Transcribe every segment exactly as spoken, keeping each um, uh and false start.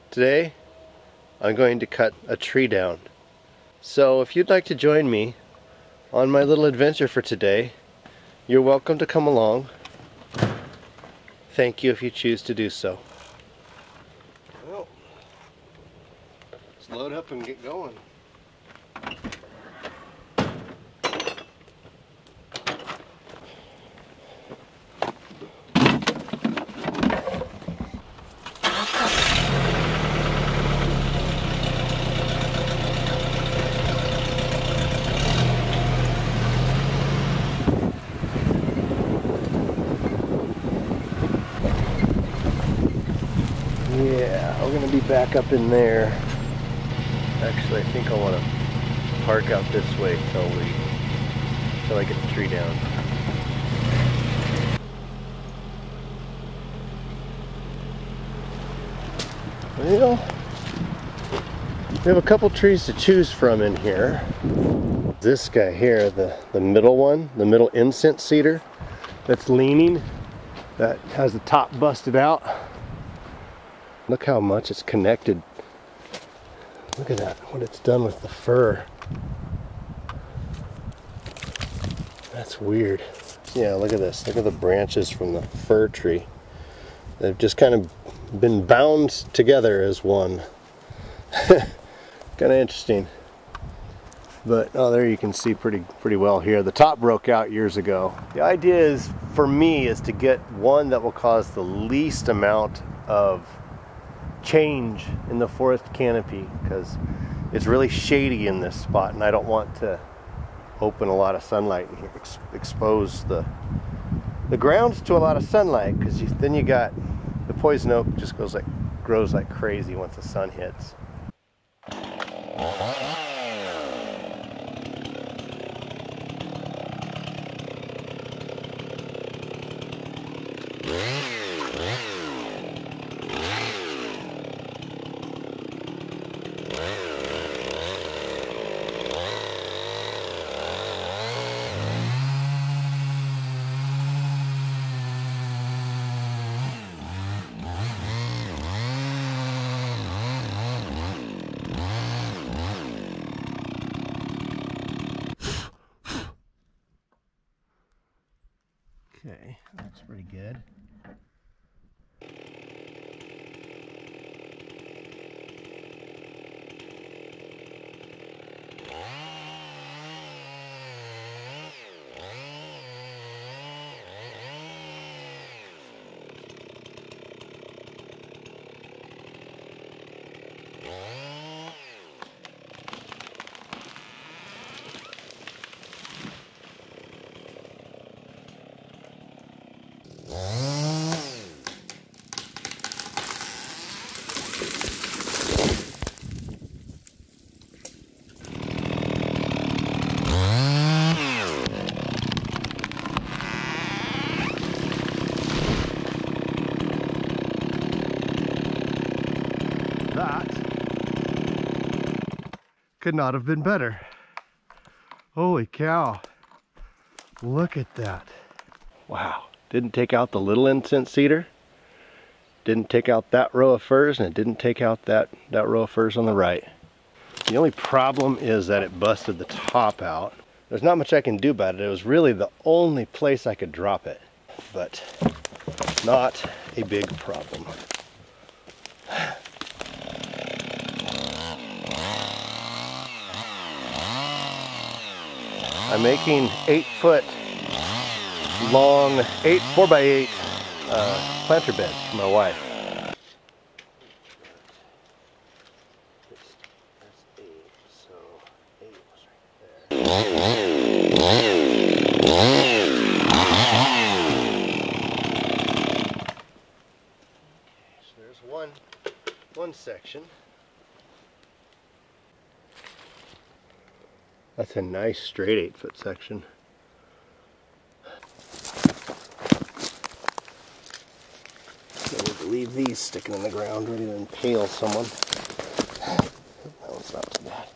Today I'm going to cut a tree down. So if you'd like to join me on my little adventure for today, you're welcome to come along. Thank you if you choose to do so. Well, let's load up and get going. Yeah, we're gonna be back up in there. Actually, I think I want to park out this way till we till I get the tree down. Well, we have a couple trees to choose from in here. This guy here, the the middle one, the middle incense cedar, that's leaning, that has the top busted out. Look how much it's connected. Look at that, what it's done with the fir. That's weird. Yeah, look at this. Look at the branches from the fir tree. They've just kind of been bound together as one. Kind of interesting. But, oh, there you can see pretty pretty well here. The top broke out years ago. The idea is, for me, is to get one that will cause the least amount of change in the forest canopy, because it's really shady in this spot and I don't want to open a lot of sunlight and ex expose the the grounds to a lot of sunlight, because then you got the poison oak just goes like grows like crazy once the sun hits. Okay, looks pretty good. That could not have been better. Holy cow. Look at that. Wow. Didn't take out the little incense cedar. Didn't take out that row of firs, and it didn't take out that, that row of firs on the right. The only problem is that it busted the top out. There's not much I can do about it. It was really the only place I could drop it, but not a big problem. I'm making eight foot long, eight four by eight uh, planter beds for my wife. So there's one one section. That's a nice straight eight foot section. So we'll leave these sticking in the ground ready to impale someone. That one's not too bad.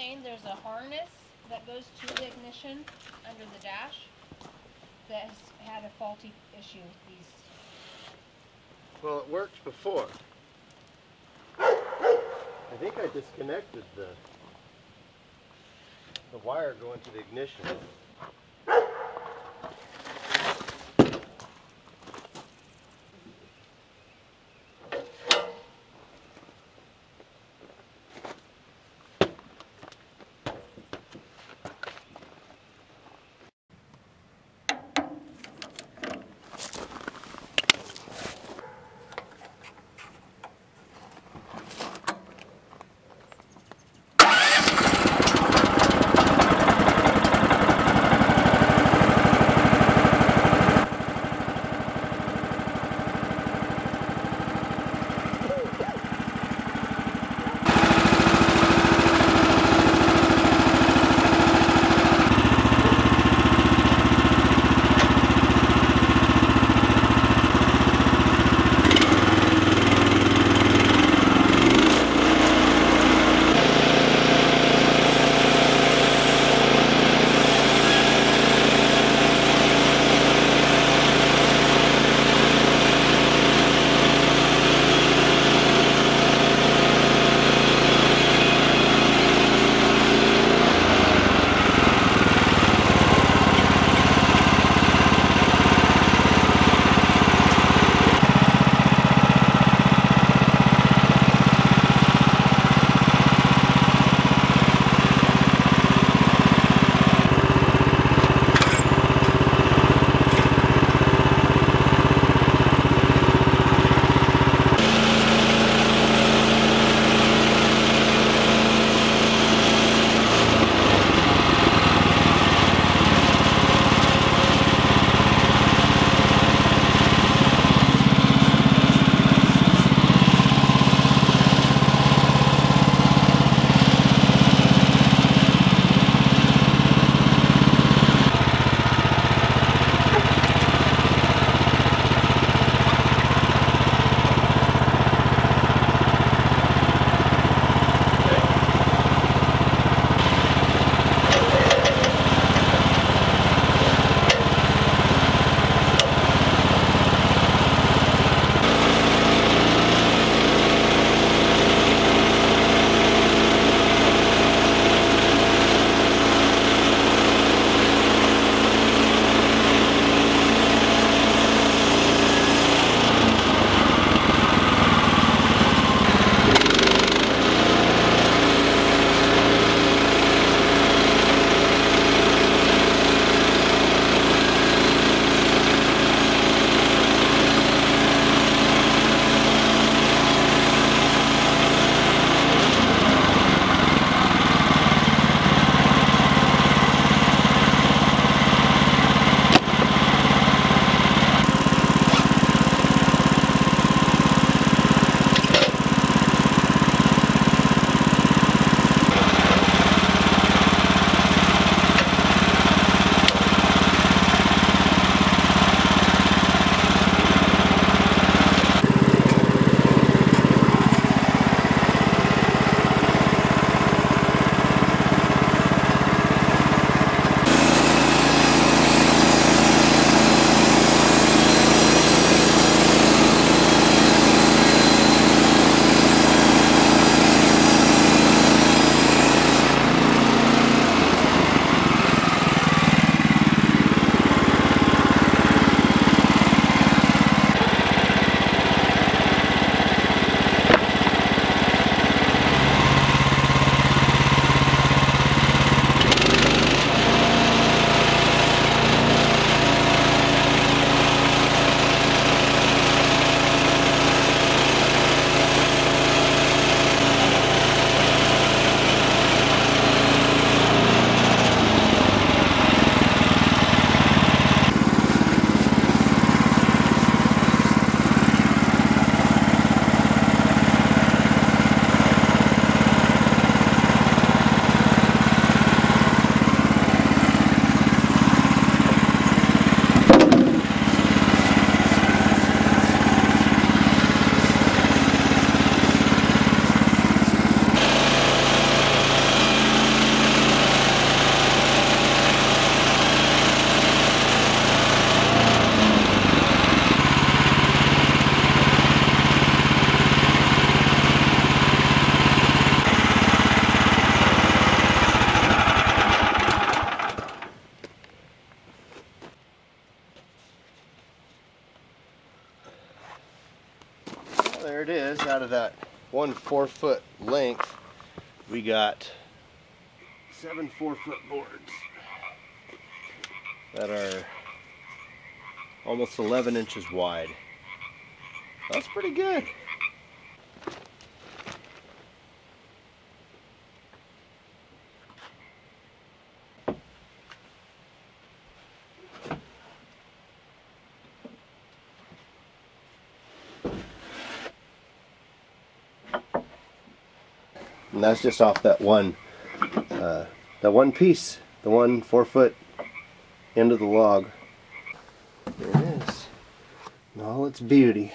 saying there's a harness that goes to the ignition under the dash that has had a faulty issue with these. Well, it worked before. I think I disconnected the the wire going to the ignition. there it is. Out of that one four foot length, we got seven four foot boards that are almost eleven inches wide. That's pretty good. And that's just off that one, uh, that one piece, the one four foot end of the log. There it is, in all its beauty.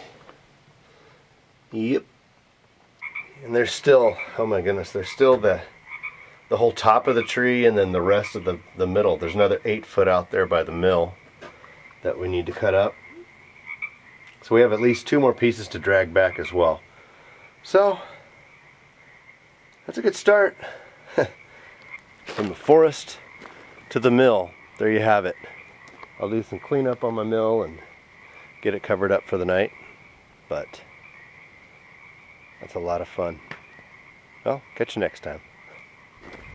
Yep. And there's still, oh my goodness, there's still the the whole top of the tree, and then the rest of the the middle. There's another eight foot out there by the mill that we need to cut up. So we have at least two more pieces to drag back as well. So that's a good start. From the forest to the mill, there you have it. I'll do some cleanup on my mill and get it covered up for the night, but that's a lot of fun. Well, catch you next time.